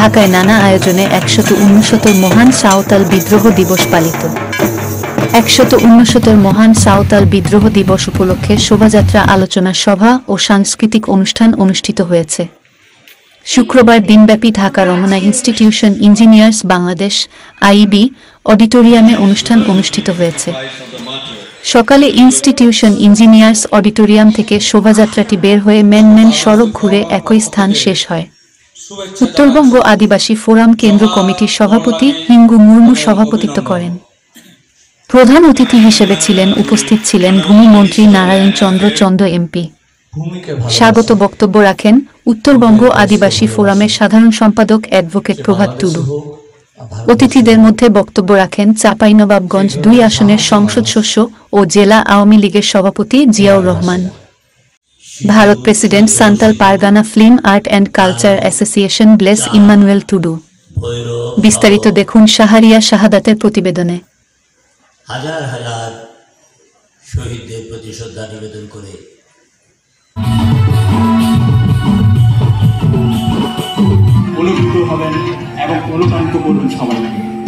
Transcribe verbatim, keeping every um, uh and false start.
ঢাকায় নানা আয়োজনে একশত উনসত্তর মহান সাঁওতাল বিদ্রোহ দিবস পালিত। একশত উনসত্তর মহান সাঁওতাল বিদ্রোহ দিবস উপলক্ষে শোভাযাত্রা, আলোচনা সভা ও সাংস্কৃতিক অনুষ্ঠান অনুষ্ঠিত হয়েছে। শুক্রবার দিনব্যাপী Dhaka Ramna institution engineers Bangladesh IB অডিটোরিয়ামে অনুষ্ঠান অনুষ্ঠিত হয়েছে। সকালে ইনস্টিটিউশন ইঞ্জিনিয়ার্স অডিটোরিয়াম থেকে শোভাযাত্রাটি বের হয়ে মেন মেন সড়ক ঘুরে একই স্থান শেষ হয়। উত্তরবঙ্গ আদিবাসী ফোরাম কেন্দ্র কমিটির সভাপতি হিঙ্গু মুর্মু সভাপতিত্ব করেন। প্রধান অতিথি হিসেবে ছিলেন উপস্থিত ছিলেন ভূমিমন্ত্রী নারায়ণ চন্দ্র চন্দ্র এমপি। স্বাগত বক্তব্য রাখেন উত্তরবঙ্গ আদিবাসী ফোরামের সাধারণ সম্পাদক অ্যাডভোকেট প্রভাত টুডু। অতিথিদের মধ্যে বক্তব্য রাখেন চাঁপাইনবাবগঞ্জ দুই আসনের সংসদ সদস্য ও জেলা আওয়ামী লীগের সভাপতি Ziaur Rahman, Bharat president Santal Pargana film art and culture association Bless Immanuel Tudu. বিস্তারিত দেখুন শাহরিয়া শাহাদাতের প্রতিবেদনে। হাজার হাজার শহীদদের প্রতি শ্রদ্ধা নিবেদন করে অনুভূত হবেন এবং অনুপ্রাণিত করুন সবাইকে।